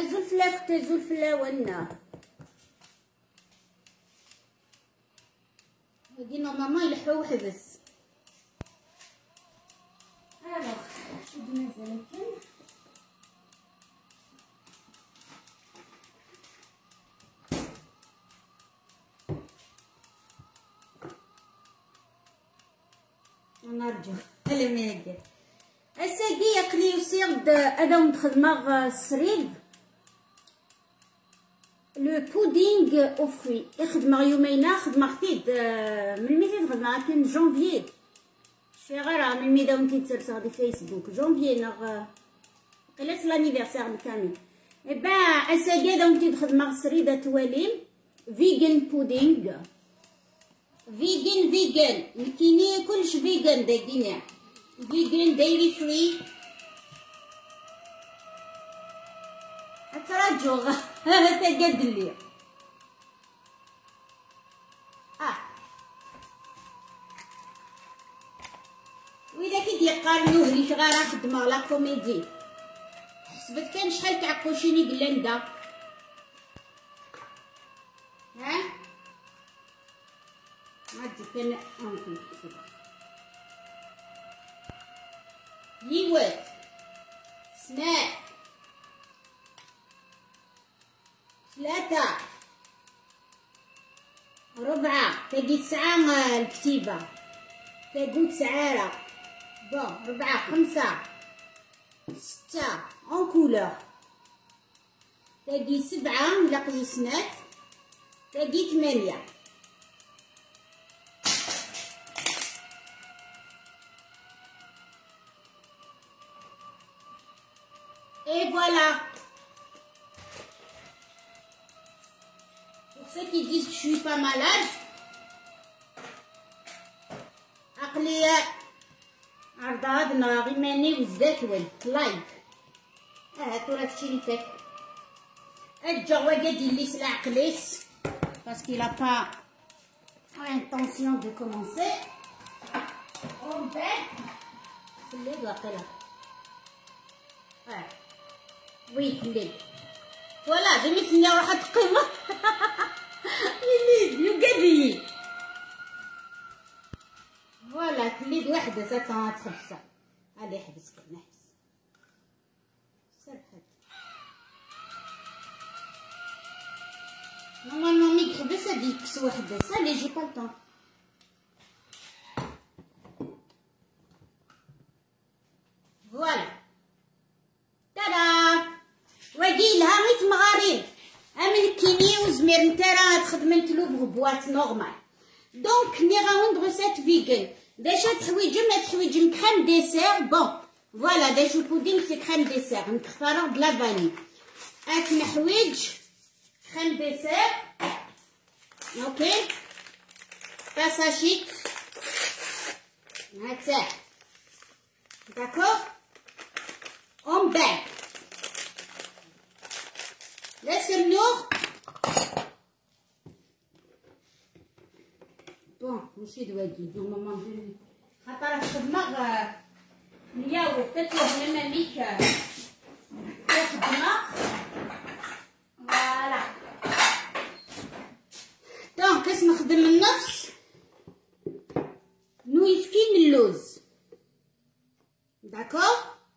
الزلفله اختي الزلفله ونا هادي نورمالمون يلحقو وحبس. الوغ شد مازال كاين نرجع على ما يدير الساقي ياكلي يصيغ هذا ونخدمه السريد لو بودينغ او فري يخدمه يومين خدمه خديد من متى خدمه كان جونفيي شي غير من ميدا ونتيتسرسا دي فيسبوك جونفيي نغ قلت لانيفرسير كامل با الساقي هذا ونتي خدمه السريده تواليم فيجن بودينغ فيجن مكيني كلش فيجن داكينا فيجن دايري فري تراجع تقد لي وإذا كي يقارنوه لي شغال خدمه لا كوميدي حسبت كان شحال تعقوشيني بلندا ها عادي كان أنكم يوت سناء 3 4 تاقي 9 الكتيبة تاقو 9 بون 4 5 6 اون كولور تاقي 7 إلا قيسنات تاقي 8 et voilà. Pour ceux qui disent que je suis pas malade, عقلي عرض ناغي ماني وزات وين لايف هاتو راه هادشي اللي فات الجوا قادي لي سلا عقليس باسكو لا با intention de commencer on fait اللي واقيلا وي الليل فوالا بمثل واحد القيمة الليل يقدي فوالا تليد وحدة ساكا تخبصة هادي حبس كنا حبس سرحت نورمالمون مي يحبس هادي يكس وحدة سالي جي با الطون فوالا تادا وقيلها غير مغارين امن كيني وزمير نتا راه تخدم نتلو بغبوات نورمال دونك ني راوند روسيت فيجن داش تحويجم لا تحويجم كريم ديسير بون فوالا داش بودينغ سي كريم ديسير نختارو بلا فاني ات نحويج كريم ديسير اوكي باساشيت هاتا داكور اون باك لا سمنوه بون ماشي دواكي نورمالمون خاطر الخدمه الياو تتوه لنا ميك الخدمه فوالا دونك كاش نخدم النص نويسكين اللوز داكور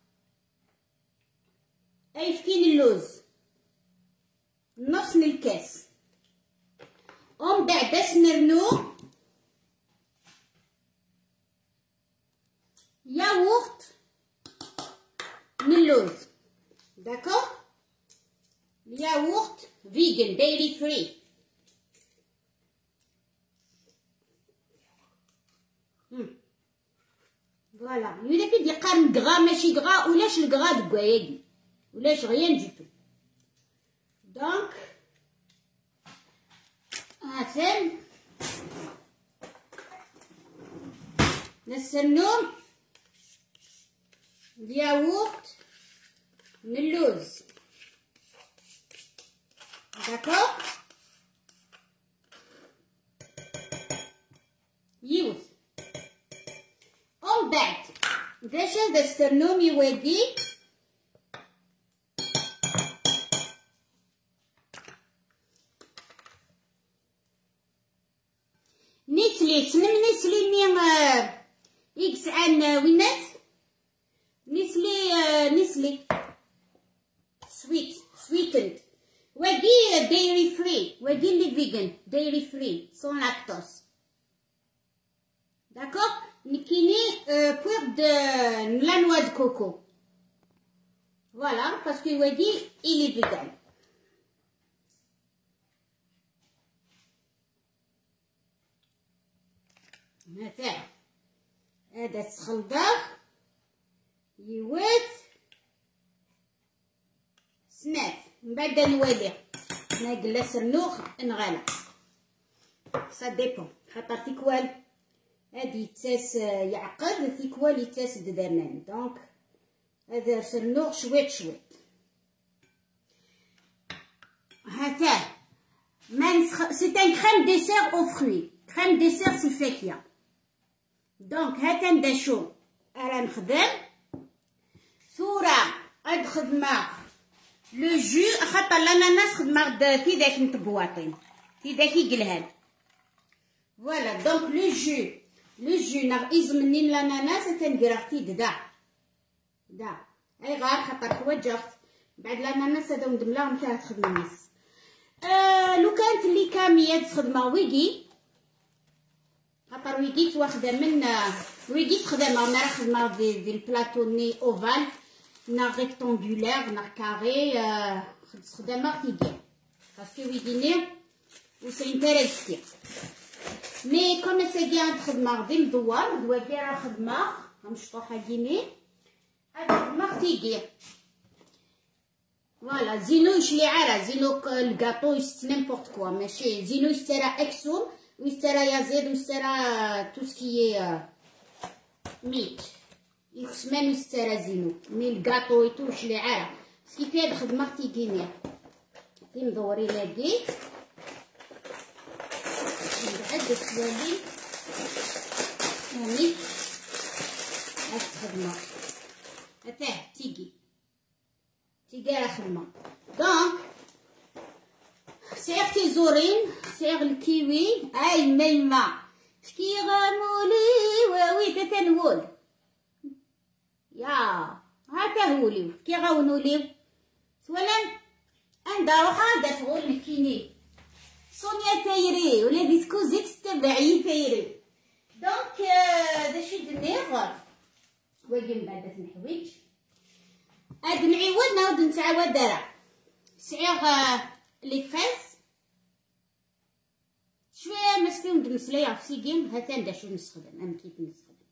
ايسكين اللوز نص من الكاس ومن بعد نرنو ياغورت من اللوز داكور ياغورت فيجن دايري فري فوالا ولا كي يقارن كغا ماشي كغا ولاش الكغا دكاياكي ولاش غيان جيتو دونك هاتم نستنوم الياغورت من اللوز داكور يوز ومن بعد داش هذا السرنوم يوادي نسلي سنم نسلي ني إكس عن وينات نسلي sweetened واقي dairy free واقي اللي vegan dairy free sans lactose d'accord نكيني pour de la noix de coco voilà parce que واقي il est vegan مثلا هذا تخلطه يوات سنات من بعد نوالي ناقلا سرنوخ نغالى سا ديبون خاطر تيكوال هادي يتاس يعقد تيكوال يتاس ددرنان دونك هذا سرنوخ شويت هاتا سي ان كريم ديسير او فري كريم ديسير سي فاكهه دونك هاتا نداشو راه نخدم ثورة هاد خدمة لو جو خاطر الاناناس خدمة في داك نطبواطين في داك يقلهاد فوالا دونك لو جو نغيز مني الاناناس تنقراختي دا اي غار خاطر حواجغت بعد الاناناس هذا ندملا مشات تخدم الناس لو كانت اللي كامية تخدمها ويكي خاطر ويكيت واخده من ويكيت خدامه انا راه خدمه دي البلاطو ني اوفال نا ريكتانغولير نا كاري خدامه تيجي باسكو ويكيني و سي انتريستي مي كوم ساكي خدمه غدي مدوار دواكي راه خدمه مشطوحه كيني هاد خدمه تيجي فوالا زينو يشلي عاره زينو الكاطو يشتي نيمبورط كوا ماشي زينو يشترى اكسون ويشترى يزيد ويشترى تو سكي ميت يخصمان يشترى زينو مي الكاطو يتوش لي عاره سكي في هاد الخدمه تيجيني في مدوري لاكي من بعد تسوالي هاني هاد الخدمه هاتاه تيجي راه خدمه دونك سيغ تيزورين سيغ الكيوي اي ميمة كي غامولي واوي تتنول يا هاكا هوليو كي غاونوليو سوالم عندها روحها دافغول مكيني سونيا تايري ولا ديسكو زيت تبعي تايري دونك داشي دنيغ واقي من بعد نحويج هاد نعيود نعاود نتعاود دارا سعيغ لي فريز شويه مسكين دمسليه في سيكين هاتا نداشو نستخدم انا كيف نستخدم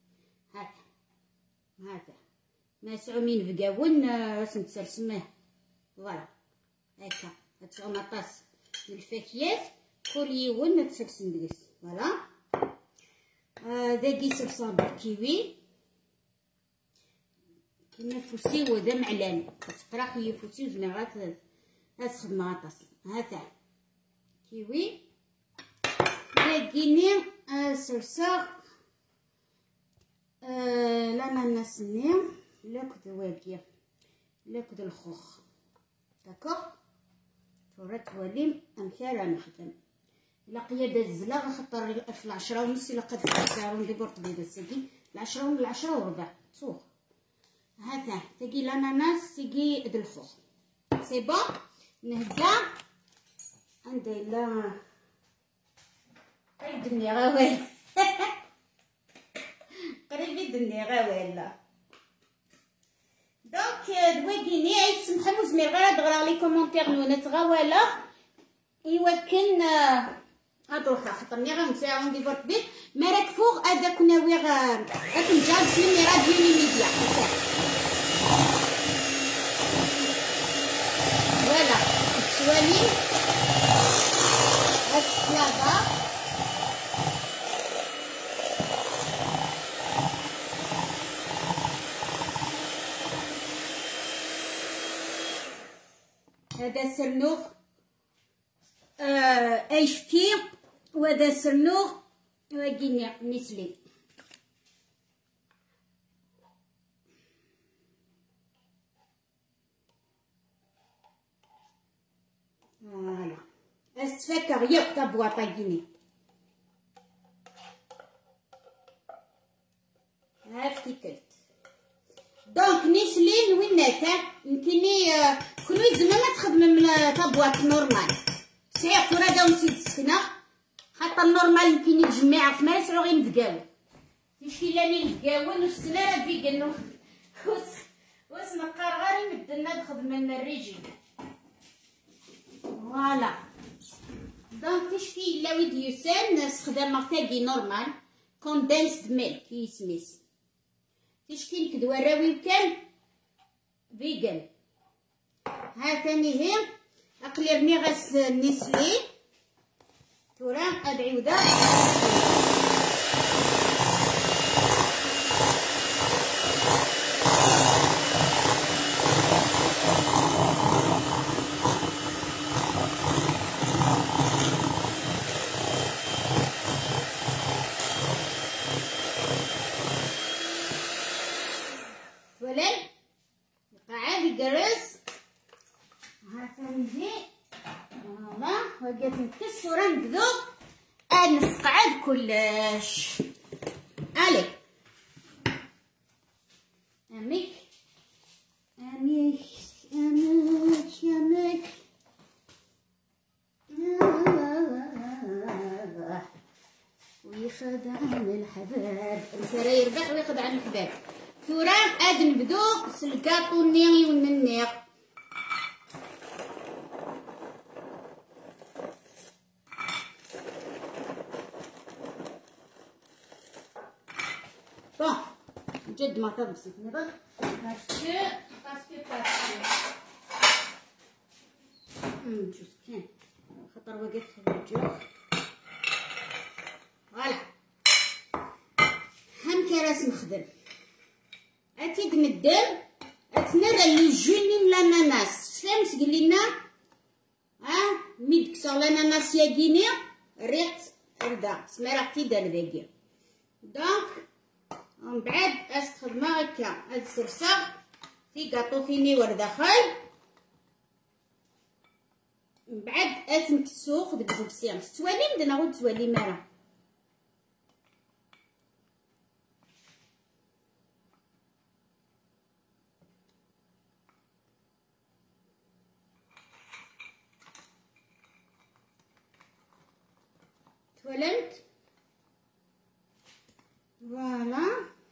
هاتا ما من فكاون راس نتسرسمه فوالا هاكا هاد مطاس من الفاكيات كل يوم نتسرسم ديس فوالا داكي سرسان بالكيوي كيما فوسي ودا معلان كتقرا خي فوسي وزميرات هاد خدمه غطاس هاتا كيوي لاكيني صرصار الاناناس ني لاكد واكيا لاكد الخوخ داكوغ تورا توالي امثال نخدم الا قياده الزلا خاطر في 10:30 الا قد فكروا ندير طبيبه ساكي 10:10 صوغ هذا تجي الاناناس تجي الخوخ سي بون نهدا عندي لا قريب دني غاوي قريب دني غاوي لا دونك دواكيني يسمحوا زمير غير تغرا لي كومونتير نونت غوالا يوكن هادروحا خاطرني غنساعو ندير بيت ما راك فوق هذاك ناوي راك نجاب سيني راديو ميديا فوالا السوالي هاد السلطه هذا سرنوخ ايشتي وهذا سرنوخ واكيني نسلي فوالا استفكر يا طابوا طاكيني ارتيكلت. دونك نيسلين وين نتا يمكنني كل زعما ما تخدم طابواط نورمال سير كورا داو نسيت السكنه خاطر نورمال يمكن يتجمع في ما يسعو غير نتقاول تشكي لاني نتقاول والسنه راه فيكن واس نقار غير يمدلنا نخدم لنا الريجيم فوالا. دونك تشكي لا ويد يوسان استخدام تاعي نورمال كوندنسد ميلك يسميس تشكي نكدو راوي كان فيجن. ها ثاني هي اقلي رمي غاس نيسلي تورا ادعي ودا وقت نكسو راه نبدو نسقعد كلش. الي اميك اميك اميك اميك ويخدعني الحباب انت راه يربح ويخدعني الحباب. ثورا اد نبدو سلكاطو النيغي والنيغ. بون جد ما تبسط نضل باسكو نشوف كان خاطر وقف الجوخ فوالا. هم كراس نخدم اتيد ندم اتنرى لي جونين لاناناس شلامس قلينا ميد كسر لاناناس ياكيني ريحت ردا سما راه تيدار ذاكي. دونك ومن بعد استخدم هكا هاد السرساغ في كاطو فيني ورداخل. من بعد اتنكسو خد بزبسيام ستوالي مدنا غود توالي مالا تولمت فوالا.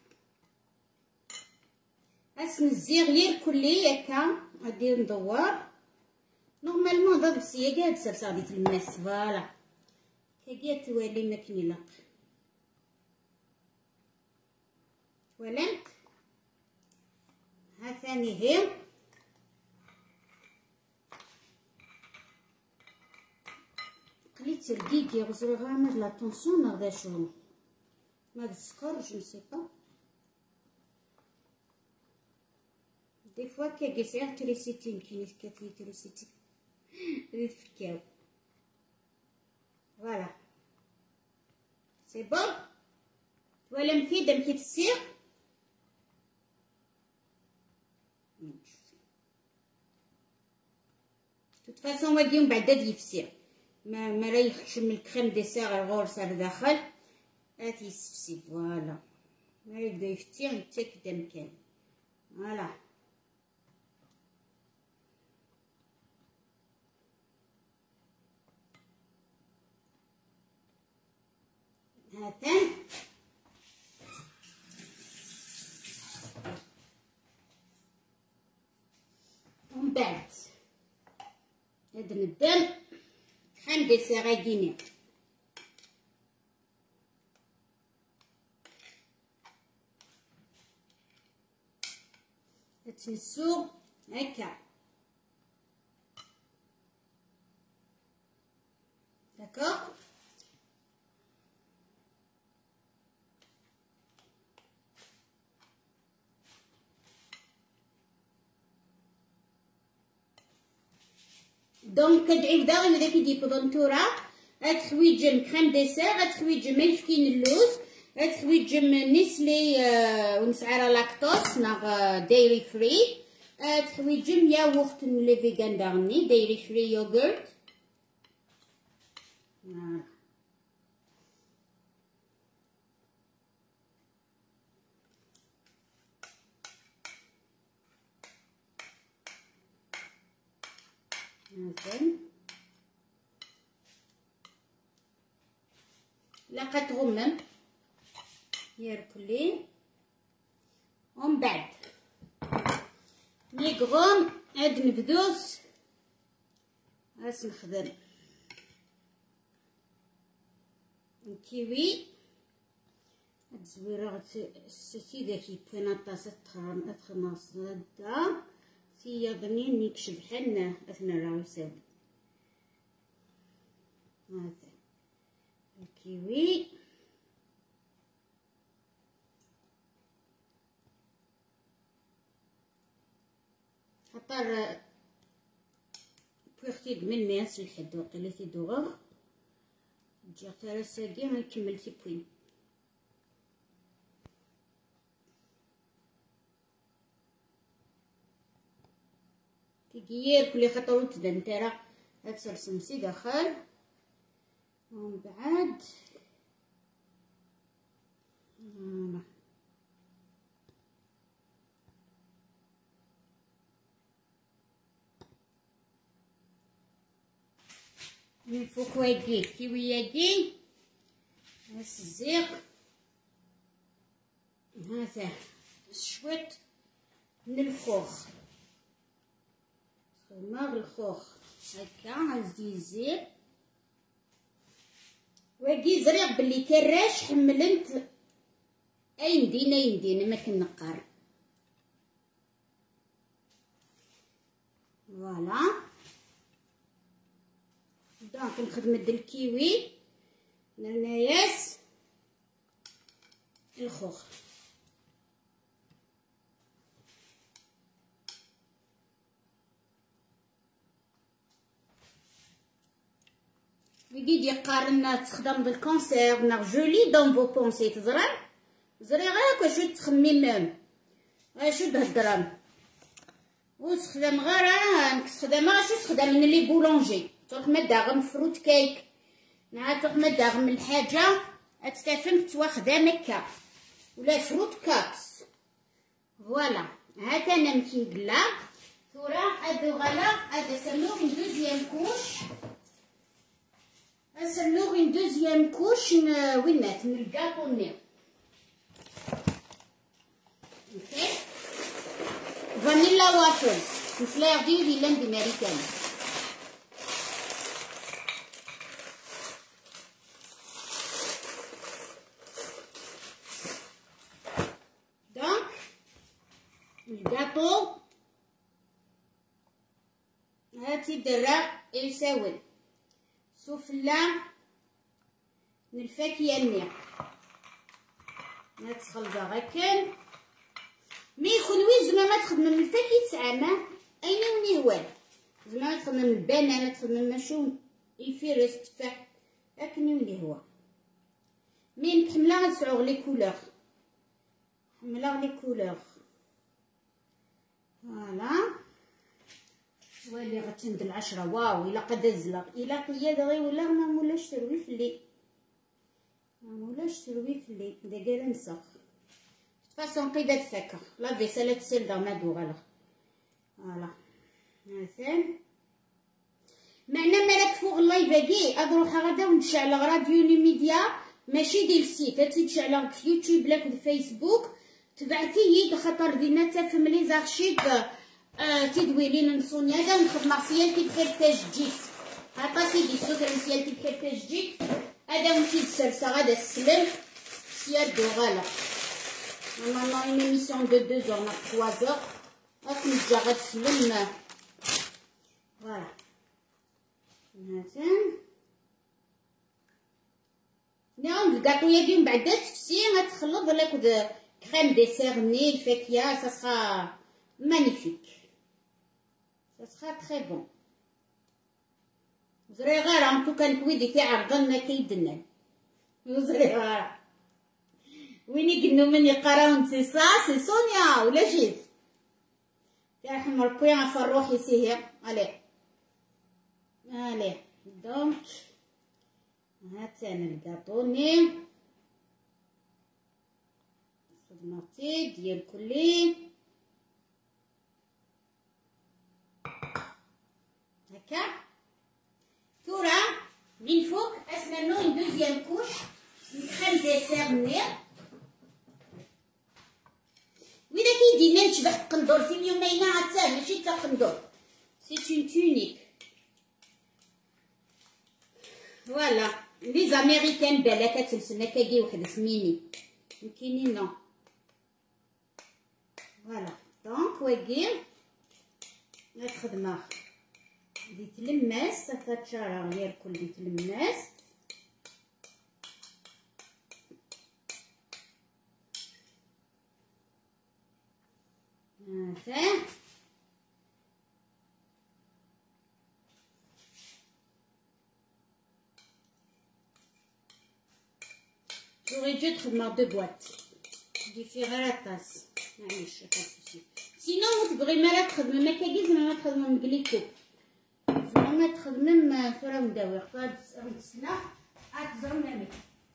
اسنزي غير كلي هكا غادي ندور نورمالمون ضرب السياقه هاد السرسه غادي تلمس فوالا كاكيا توالي ما كنيلق ولمت. ها ثاني هي قليت رقيقي غزر غامر لا طونسيون نغدا شو ما السكر جو نسي با دي فوا كي سير تريسيتي يمكن كاتلي تريسيتي ريت فكاو فوالا سي بون. ولا مفيدة مكي تسير توت فاسون واقي من بعد هاد يفسير ما راه يخشم الكريم ديسير الغور صار داخل هاتي يسفسي فوالا ما يبدا يفتي نتاكد مكان فوالا. هاتان ومن بعد هاد الدم كريم ديسير غاكيني تنسو هكا داكوغ. دونك كتعيب داغي داك يدي بودونتورا غتخويجم كريم ديسير غتخويجم ملفكين اللوز غتخويجم نيسلي ونسعر لاكتوز ناغ دايري فري تخويجم ياغورت لي فيغان داغني دايري فري يوغورت مثلا لا تغمم يركلي. ومن بعد نيغوم هاد نبدوس راس نخدم الكيوي. هاد الزويره السيتي داكي بينا طاسه تخماص هدا سياضني نيكشف بحالنا اثنا راه يساوي هذا الكيوي. خاطر بوغتي من ماس الحد وقيله تيدوغ تجي حتى ساقي غنكمل تي بوين. كيير كل خطوه تبان ترى هاد السمسي داخل. ومن بعد من فوق واقي كيوياكي هاس الزيق هذا شويت من الخوخ ماغ الخوخ هكا هزي الزيق واقي زريق بلي كراش حملت اين دين ما كنقار. فوالا دونك نخدم الكيوي النعناس الخوخ. ويجي يقارن تخدم بالكونسير نا جولي دون فو بونسي تزرع زري غير شو تخمم غير شو بهالدرام وتخدم غير تخدم شو تخدم من لي بولونجي تروح مداغم فروت كيك مع تروح مداغم الحاجه تستفهم تواخدها مكه ولا فروت كاكس. فوالا هكا انا مكيقلا ثورا هادو غلا هذا سموه اون دوزيام كوش. نسموه اون دوزيام كوش وينات من الكاطوني. اوكي فانيلا وافلز فلاير دي لاند امريكان. دونك الكاطو هاتي درا يساوي سفلة من الفاكهة النيع نتخلطها غاكن مي يخلوي زعما ما تخدم من الفاكهة تسعامة أين ونيوال زعما ما تخدم من البنانة تخدم ماشو يفيرس تفاح لكن يولي هو مي نكملها غنسعوغ لي كولور نحملها لي كولور. فوالا واللي غتند العشرة واو الا قد الزلق الا قياد غي ولا ما مولاش تروي في الليل ما مولاش تروي في الليل دايره نسخ فاسون قيدة الفاكهة لا فيسالة تسيل دا ما دوغالا. فوالا مثلا معنا مالك فوق اللايف هاكي اروح غادا ونشعل راديو ميديا ماشي ديال السيت تتشعل في يوتيوب لا في فيسبوك تبعتي خاطر دينا تفهم لي زارشيف تدويلين نصوني هذا نخدم سيالتي بخير تجديد هاكا سيدي سكر سيالتي بخير تجديد هذا ونسيد سلسة غادا السلم سيال دوغالا نورمالمون اون ايميسيون دو 2 اور نا 3 اور راك نجا غاد السلم. فوالا مثلا نعم الكاطويا ديال من بعد تفسي غتخلط ولا كريم ديسيرني الفاكهه سا سرا magnifique ça sera très bon. زري غير عم تو كان كويدي كيعرضنا كيدنا زري غير ويني قلنا من يقراون سي سا سي سونيا ولا جيت كنحمر بوين في الروح يسيه عليه عليه. دونك هاتان الكاطوني خدمتي ديال كلي هكا البوات ني وإذا كيدينا نشبح قندور في اليوم ماينا عتا ماشي تا قندور سي اون تونيك فوالا لي زاميريكان بالا كتلبس كاكي وحده سميني كاينين نو فوالا دونك واكي هاد الخدمه دي تلماس صافا تشارع غير الكل دي تلماس هذا j'aurais dû تخدم دو بواط ديفي غير الطاس معليش هاكاسي سينو تبغي مالا تخدم مكاكي زعما تخدم مقليكو زعما تخدم فرا مداوي خاطر السنه تزرم نعمل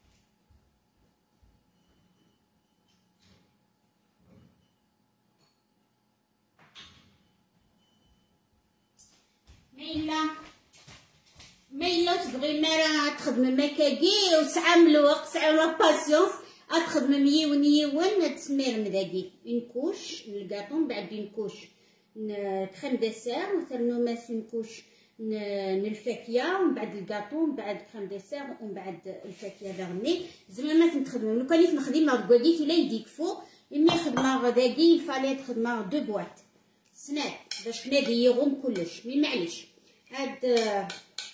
ميلا تبغي مالا تخدم مكاكي وسعه من الوقت سعه لا باسيونس تخدم يون تسمير مداكي اون كوش الكاطو من بعد اون كوش كريم ديسير وثرنو ماس اون كوش الفاكهه ومن بعد الكاطو ومن بعد كريم ديسير ومن بعد الفاكهه فيرني زعما ما تنخدمو لو كان نخدم لا كواليتي لا يديكفو مي خدمه غداكي الفالي تخدمه دو بواط سناك باش ناديهم كلش مي معليش هاد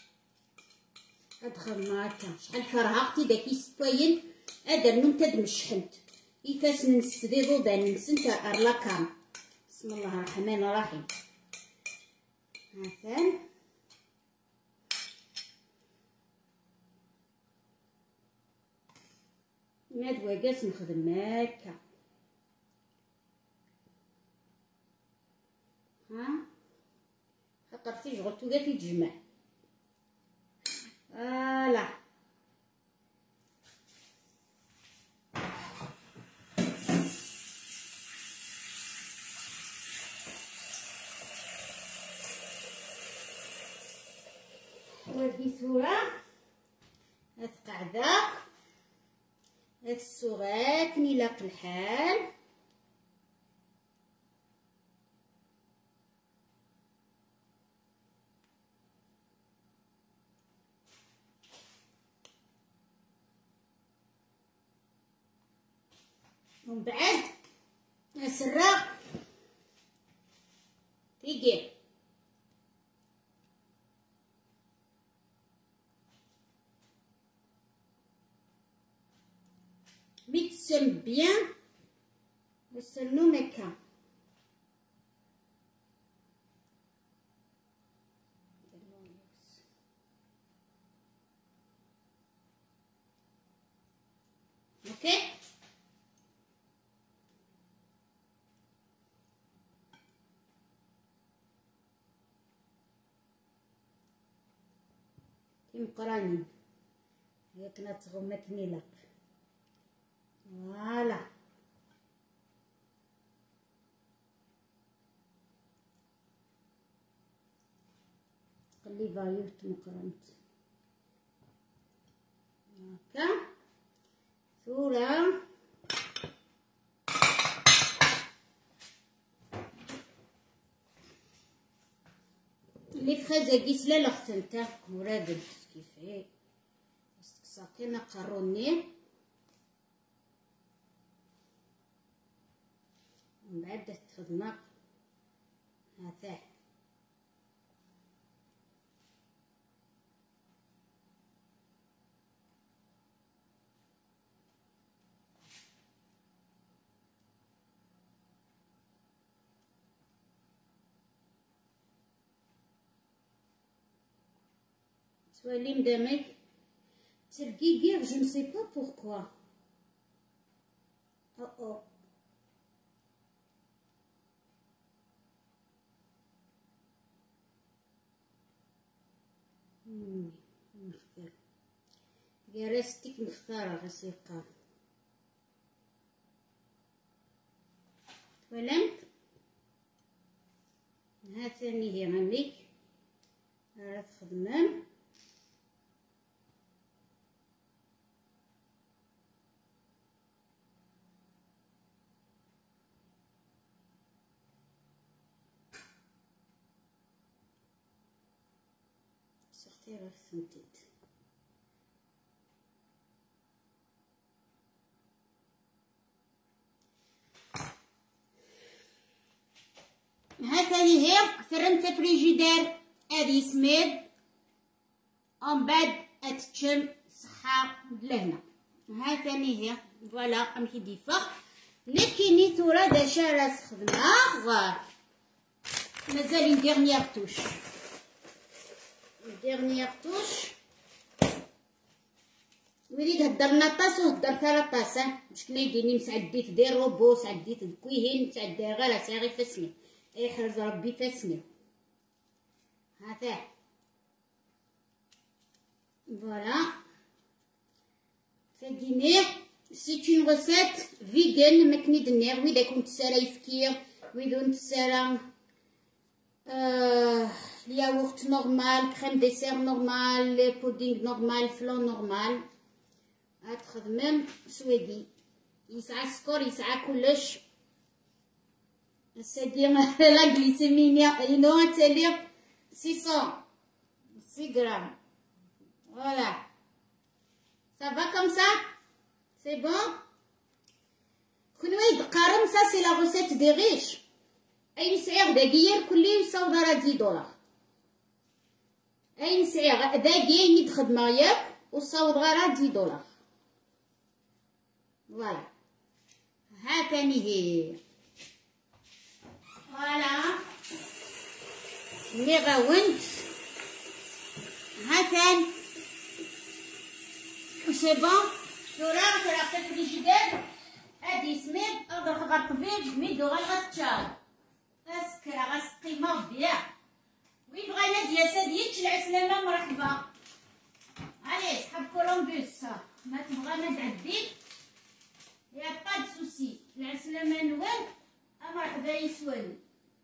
خدمه هكا شحال كرهقتي داكي ستوين ادرنو نتا دمشحنت كيفاش نستديرو بان نسنت لاكام بسم الله الرحمن الرحيم هاكا هاد واكاس نخدم هاكا خاطرتي شغلتو كاع كيتجمع فوالا هادي ثورة هاد قاعدة هاد السوغات نيلاق الحال ومن بعد نسرع تيجي ميتسم بيان وصلنو مكان اوكي مقرانين هيك نتغمك نيلاق فوالا خلي فايوت مقرنت هكا ثورة لي فريز كيس لا لختنتا مراد كيفاه ساقينا قروني ومن بعد تخدمه هذا سوالي مدامك تلقي غير جو نسي با بوركوا او نختار كراستيك نختارها غسيقه تولمت ها ثاني هي غنليك راه تخدمم هكذا هي فرمت فريجيدير هادي سميد ومن بعد اتشم صحة لهنا. هكذا هي فوالا ام كي ديفا لكني تورا داشا راه خدمنا مازال اون ديرنيير توش وليد هدرنا طاس وهدر ثلاث طاس واش كنا يديني مسعديت دير روبو سعديت كويهين مسعدي غير غير فاسني يحرز ربي فاسني هذا فوالا فديني سي اون ريسيت فيغان ماكني دنيغ ويدا كنت سارا يفكير ويدون سارا الياغورت نورمال كريم ديسير نورمال بودينغ نورمال فلون نورمال هاد خدمم سويدي يسعى السكر يسعى كلش c'est-à-dire la glycémie c'est-à-dire 6 grammes. Voilà. Ça va comme ça? C'est bon? كنويد قارم ça c'est la recette des riches. أي سعر دقيق كلي يساوي راه 10 دولار. أي سعر دقيق نيد خدمة ياك وصاوي راه 10 دولار. Voilà. هاكاني هي. فوالا ملي غاونت هاكان سي بون تورا في الفريجيدير هادي سميد اضرب غرقبيج ميدو غتشال اسكرا غسقيمه بيا وين بغا ينادي يا ساديتش العسلامه مرحبا علي صحاب كولومبوس ما تبغى ما تعدي يا با دو سوسي العسلامه نوال مرحبا يسوالو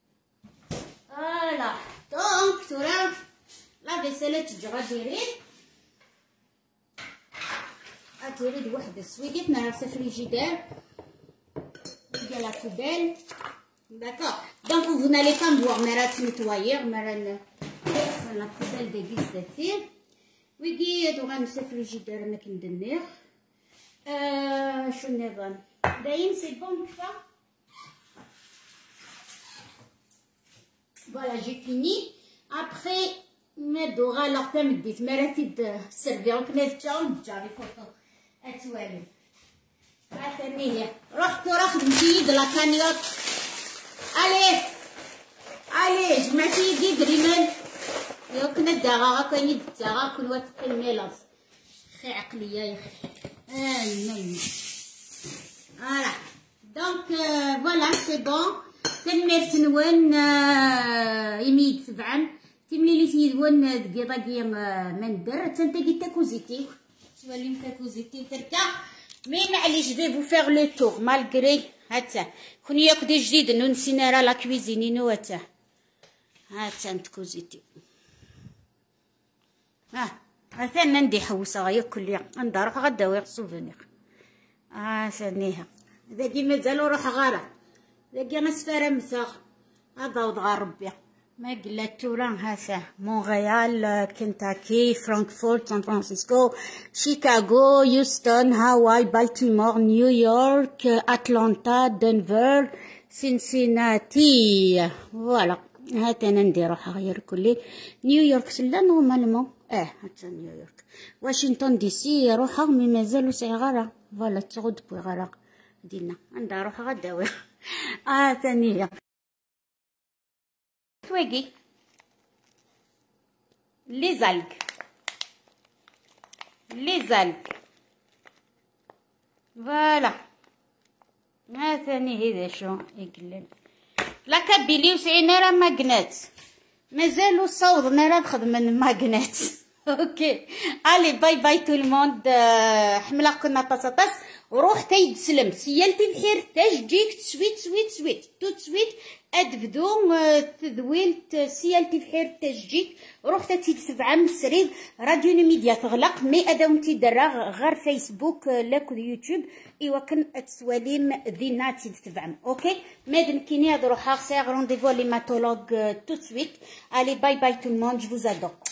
فوالا دونك تورا لا فيسيلة تجرى ديريد تريد واحد السويديت نهار في الفريجيدير ديال لا بوبيل داكوغ دونك vous n'allez pas me voir مرات نتواير مرات لا بوبيل دي بيستاتير ويجي دو غنمسى الفريجيدير ما كندنيغ شو النظام داين سي بون كفا. Voilà, j'ai fini. Après, mais Dora, alors que me dit, mais la petite servir au knetchon, j'avais photo. Et tu vois, attendez, retourne de la cagnotte. Allez, je m'ai dit, Grimmel. Et au knet d'Ara, quand il dit, Zara, qu'on va te filmer là. Très accueilli, voilà. Donc, voilà, c'est bon. تنمير تنوان يميد سبعان تملي لي تيدوان دقيقة مندر تنتقي تاكوزيتي تولي تاكوزيتي تركا مي معليش دي فو فيغ لو تور مالغري هاتا كون ياكدي جديد نو نسينا راه لا كويزينينو هاتا نتكوزيتي هاتا ندي حوسه غياكل ليا ندروح غدا ويغ سوفونير ثانيها داكي مازالو روح غارة داكي نسفارة مساغ هذا وضغى ربي ما قلت توران هاسا مونريال كنتاكي فرانكفورت سان فرانسيسكو شيكاغو يوستن هاواي بالتيمور نيويورك اتلانتا دنفر سينسيناتي فوالا هات انا نديروها غير كلي نيويورك سلا نورمالمون هات نيويورك واشنطن دي سي روحها مي مازالو صغيره فوالا تغد بوي غرا دينا عندها روحها غداوي ثانيه تويقي لي زالغ فوالا ثاني هذا شو يقلل لا كابيلي وسعينا راه ماكنات مازالو صوضنا راه خدمنا ماكنات اوكي الي باي باي تو الموند حمله كنا طاس وروح تايد سلم سيالتي بحير تاجيك سويت تو سويت ادفدو تذويلت سيالتي بحير تاجيك روح تايد سبعة مسريد راديو ميديا تغلق مي اداومتي درا غير فيسبوك لاك يوتيوب ايوا كن تسواليم ذيناتي تبعم اوكي مادن كيني هاد روحها سيغ رونديفو ليماتولوج تو سويت الي باي باي تو الموند جو فوز ادور.